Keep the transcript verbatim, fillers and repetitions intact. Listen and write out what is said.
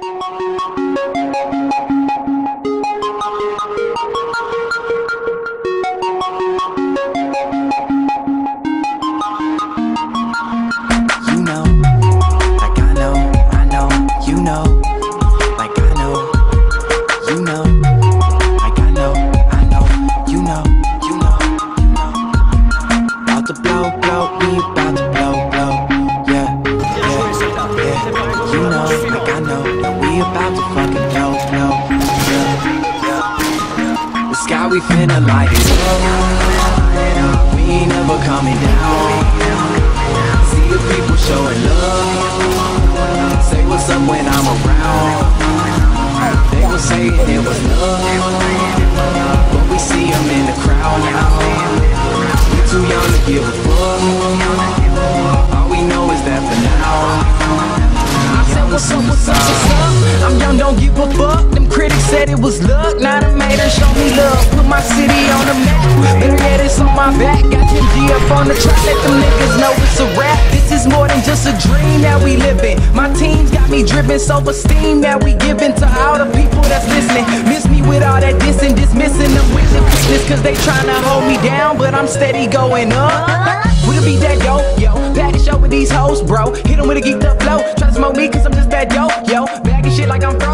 We finna light it up. We ain't never coming down. See the people showing love. Say what's up when I'm around. They was saying it was love, but we see them in the crowd now. We too young to give a fuck. All we know is that for now. I said what's up, what's up, what's up. I'm young, don't give a fuck. Them critics said it was luck. Now the made her show me love. Put my city on the map. Better yet, it's on my back. Got ten G up on the track. Let them niggas know it's a rap. This is more than just a dream that we living. My team's got me driven, self-esteem that we giving to all the people that's listening. Miss me with all that dissing, dismissing them with the quickness, cause they tryna hold me down, but I'm steady going up. Would it be that yo, yo? Package show with these hoes, bro. Hit them with a geeked up flow. Try to smoke me cause I'm just that yo, yo. Bagging shit like I'm